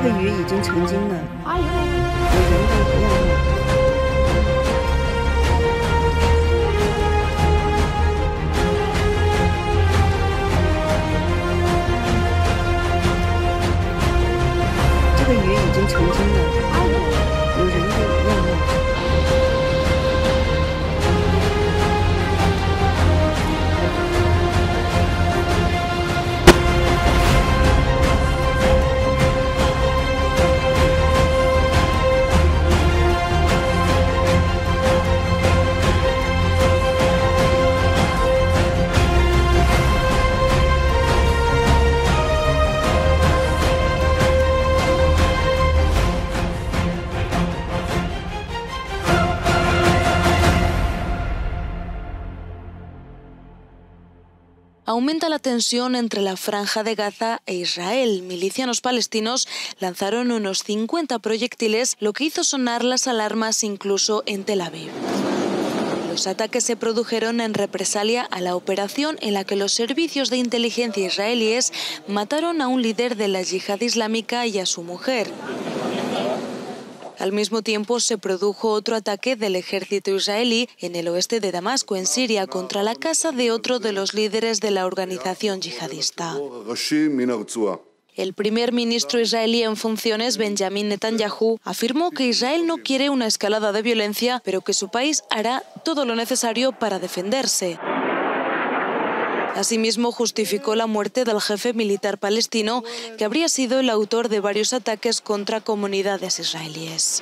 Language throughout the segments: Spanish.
个鱼已经成精了，有人类一样吗？这个鱼已经成精了，有人类一样吗？ Aumenta la tensión entre la Franja de Gaza e Israel. Milicianos palestinos lanzaron unos 50 proyectiles, lo que hizo sonar las alarmas incluso en Tel Aviv. Los ataques se produjeron en represalia a la operación en la que los servicios de inteligencia israelíes mataron a un líder de la yihad islámica y a su mujer. Al mismo tiempo se produjo otro ataque del ejército israelí en el oeste de Damasco, en Siria, contra la casa de otro de los líderes de la organización yihadista. El primer ministro israelí en funciones, Benjamin Netanyahu, afirmó que Israel no quiere una escalada de violencia, pero que su país hará todo lo necesario para defenderse. Asimismo, justificó la muerte del jefe militar palestino, que habría sido el autor de varios ataques contra comunidades israelíes.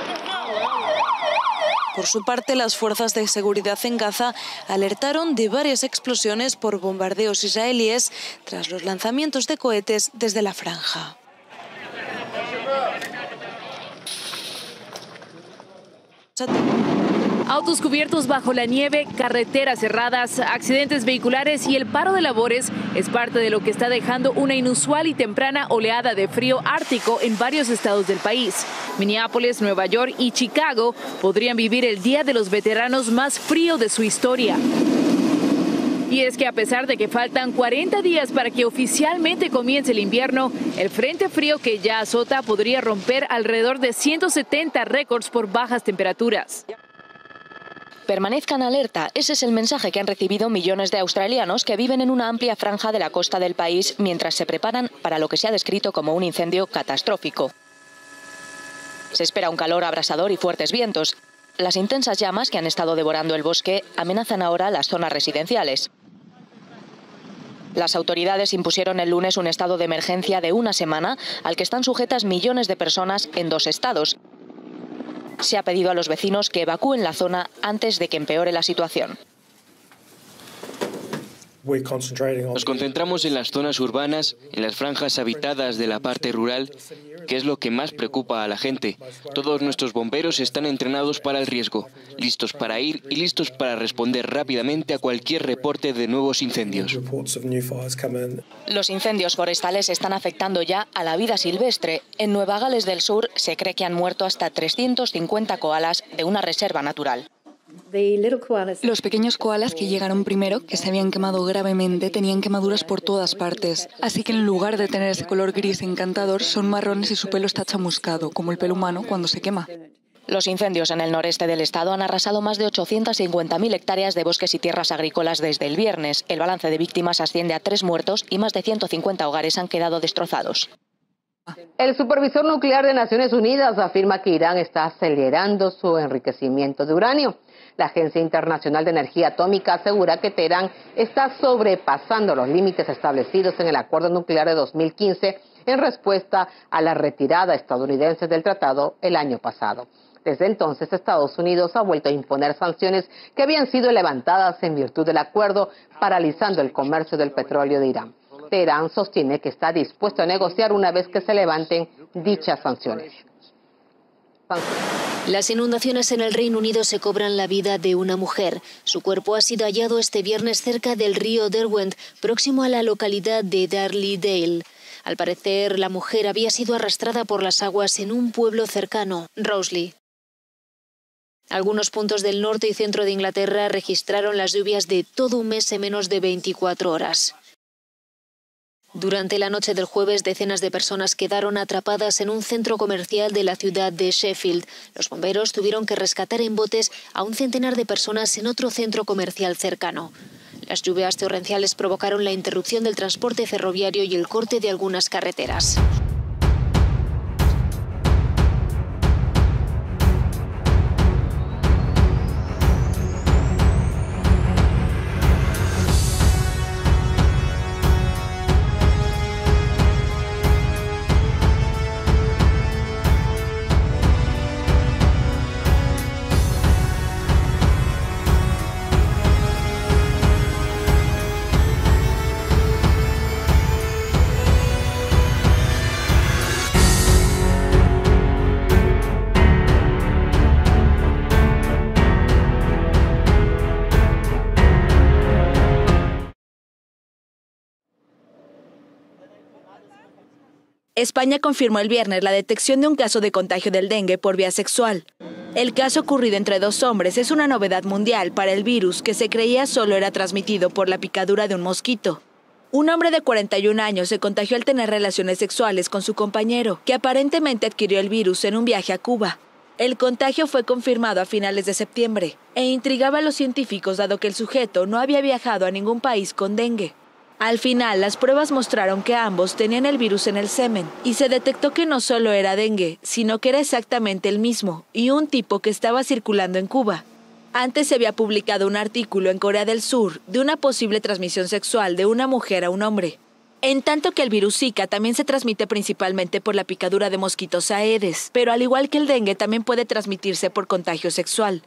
Por su parte, las fuerzas de seguridad en Gaza alertaron de varias explosiones por bombardeos israelíes tras los lanzamientos de cohetes desde la franja. Autos cubiertos bajo la nieve, carreteras cerradas, accidentes vehiculares y el paro de labores es parte de lo que está dejando una inusual y temprana oleada de frío ártico en varios estados del país. Minneapolis, Nueva York y Chicago podrían vivir el Día de los Veteranos más frío de su historia. Y es que a pesar de que faltan 40 días para que oficialmente comience el invierno, el frente frío que ya azota podría romper alrededor de 170 récords por bajas temperaturas. Permanezcan alerta, ese es el mensaje que han recibido millones de australianos que viven en una amplia franja de la costa del país mientras se preparan para lo que se ha descrito como un incendio catastrófico. Se espera un calor abrasador y fuertes vientos. Las intensas llamas que han estado devorando el bosque amenazan ahora las zonas residenciales. Las autoridades impusieron el lunes un estado de emergencia de una semana al que están sujetas millones de personas en 2 estados. Se ha pedido a los vecinos que evacúen la zona antes de que empeore la situación. Nos concentramos en las zonas urbanas, en las franjas habitadas de la parte rural, que es lo que más preocupa a la gente. Todos nuestros bomberos están entrenados para el riesgo, listos para ir y listos para responder rápidamente a cualquier reporte de nuevos incendios. Los incendios forestales están afectando ya a la vida silvestre. En Nueva Gales del Sur se cree que han muerto hasta 350 koalas de una reserva natural. Los pequeños koalas que llegaron primero, que se habían quemado gravemente, tenían quemaduras por todas partes. Así que en lugar de tener ese color gris encantador, son marrones y su pelo está chamuscado, como el pelo humano cuando se quema. Los incendios en el noreste del estado han arrasado más de 850.000 hectáreas de bosques y tierras agrícolas desde el viernes. El balance de víctimas asciende a 3 muertos y más de 150 hogares han quedado destrozados. El supervisor nuclear de Naciones Unidas afirma que Irán está acelerando su enriquecimiento de uranio. La Agencia Internacional de Energía Atómica asegura que Teherán está sobrepasando los límites establecidos en el acuerdo nuclear de 2015 en respuesta a la retirada estadounidense del tratado el año pasado. Desde entonces, Estados Unidos ha vuelto a imponer sanciones que habían sido levantadas en virtud del acuerdo, paralizando el comercio del petróleo de Irán. Teherán sostiene que está dispuesto a negociar una vez que se levanten dichas sanciones. Las inundaciones en el Reino Unido se cobran la vida de una mujer. Su cuerpo ha sido hallado este viernes cerca del río Derwent, próximo a la localidad de Darley-Dale. Al parecer, la mujer había sido arrastrada por las aguas en un pueblo cercano, Rowsley. Algunos puntos del norte y centro de Inglaterra registraron las lluvias de todo un mes en menos de 24 horas. Durante la noche del jueves, decenas de personas quedaron atrapadas en un centro comercial de la ciudad de Sheffield. Los bomberos tuvieron que rescatar en botes a un centenar de personas en otro centro comercial cercano. Las lluvias torrenciales provocaron la interrupción del transporte ferroviario y el corte de algunas carreteras. España confirmó el viernes la detección de un caso de contagio del dengue por vía sexual. El caso ocurrido entre 2 hombres es una novedad mundial para el virus que se creía solo era transmitido por la picadura de un mosquito. Un hombre de 41 años se contagió al tener relaciones sexuales con su compañero, que aparentemente adquirió el virus en un viaje a Cuba. El contagio fue confirmado a finales de septiembre e intrigaba a los científicos dado que el sujeto no había viajado a ningún país con dengue. Al final, las pruebas mostraron que ambos tenían el virus en el semen y se detectó que no solo era dengue, sino que era exactamente el mismo y un tipo que estaba circulando en Cuba. Antes se había publicado un artículo en Corea del Sur de una posible transmisión sexual de una mujer a un hombre. En tanto que el virus Zika también se transmite principalmente por la picadura de mosquitos Aedes, pero al igual que el dengue también puede transmitirse por contagio sexual.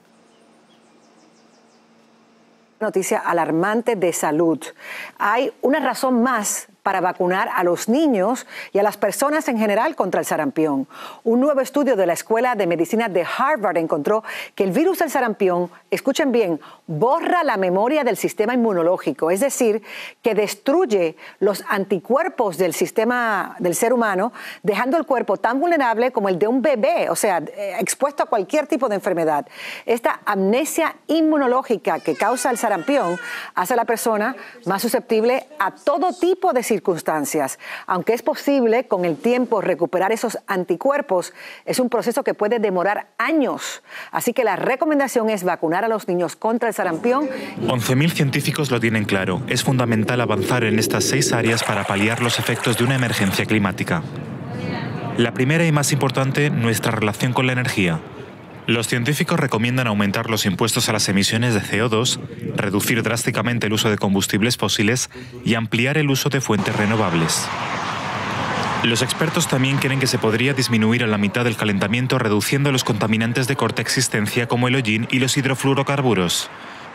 Noticia alarmante de salud. Hay una razón más para vacunar a los niños y a las personas en general contra el sarampión. Un nuevo estudio de la Escuela de Medicina de Harvard encontró que el virus del sarampión, escuchen bien, borra la memoria del sistema inmunológico, es decir, que destruye los anticuerpos del sistema del ser humano, dejando el cuerpo tan vulnerable como el de un bebé, o sea, expuesto a cualquier tipo de enfermedad. Esta amnesia inmunológica que causa el sarampión hace a la persona más susceptible a todo tipo de circunstancias. Aunque es posible con el tiempo recuperar esos anticuerpos, es un proceso que puede demorar años. Así que la recomendación es vacunar a los niños contra el sarampión. 11.000 científicos lo tienen claro. Es fundamental avanzar en estas 6 áreas para paliar los efectos de una emergencia climática. La primera y más importante, nuestra relación con la energía. Los científicos recomiendan aumentar los impuestos a las emisiones de CO2, reducir drásticamente el uso de combustibles fósiles y ampliar el uso de fuentes renovables. Los expertos también creen que se podría disminuir a la mitad el calentamiento reduciendo los contaminantes de corta existencia como el hollín y los hidrofluorocarburos.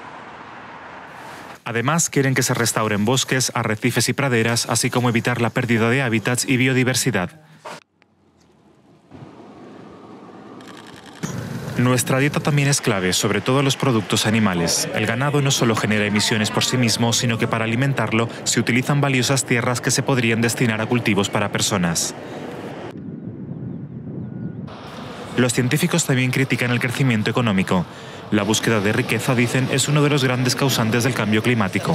Además, quieren que se restauren bosques, arrecifes y praderas, así como evitar la pérdida de hábitats y biodiversidad. Nuestra dieta también es clave, sobre todo los productos animales. El ganado no solo genera emisiones por sí mismo, sino que para alimentarlo se utilizan valiosas tierras que se podrían destinar a cultivos para personas. Los científicos también critican el crecimiento económico. La búsqueda de riqueza, dicen, es uno de los grandes causantes del cambio climático.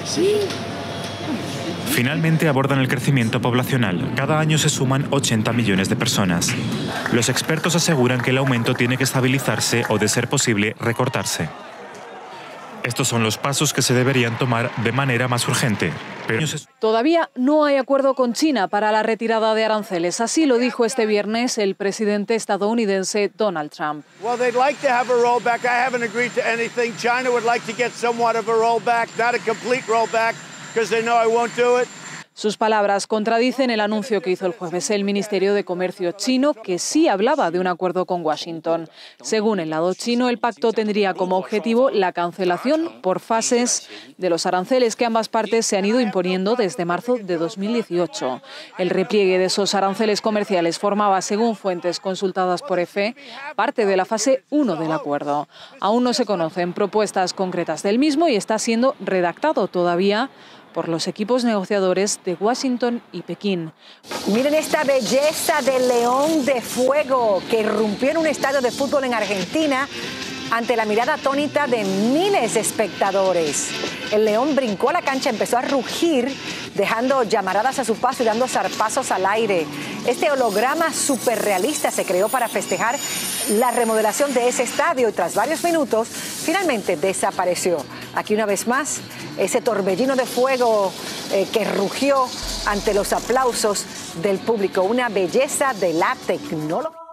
Finalmente abordan el crecimiento poblacional. Cada año se suman 80 millones de personas. Los expertos aseguran que el aumento tiene que estabilizarse o, de ser posible, recortarse. Estos son los pasos que se deberían tomar de manera más urgente. Pero todavía no hay acuerdo con China para la retirada de aranceles. Así lo dijo este viernes el presidente estadounidense Donald Trump. Well, they'd like to have a rollback. I haven't agreed to anything. China would like to get somewhat of a rollback, not a complete rollback, because they know I won't do it. Sus palabras contradicen el anuncio que hizo el jueves el Ministerio de Comercio chino, que sí hablaba de un acuerdo con Washington. Según el lado chino, el pacto tendría como objetivo la cancelación por fases de los aranceles que ambas partes se han ido imponiendo desde marzo de 2018. El repliegue de esos aranceles comerciales formaba, según fuentes consultadas por EFE, parte de la fase 1 del acuerdo. Aún no se conocen propuestas concretas del mismo y está siendo redactado todavía por los equipos negociadores de Washington y Pekín. Miren esta belleza del león de fuego que irrumpió en un estadio de fútbol en Argentina ante la mirada atónita de miles de espectadores. El león brincó a la cancha, empezó a rugir dejando llamaradas a su paso y dando zarpazos al aire. Este holograma superrealista se creó para festejar la remodelación de ese estadio y tras varios minutos finalmente desapareció. Aquí una vez más, ese torbellino de fuego que rugió ante los aplausos del público. Una belleza de la tecnología.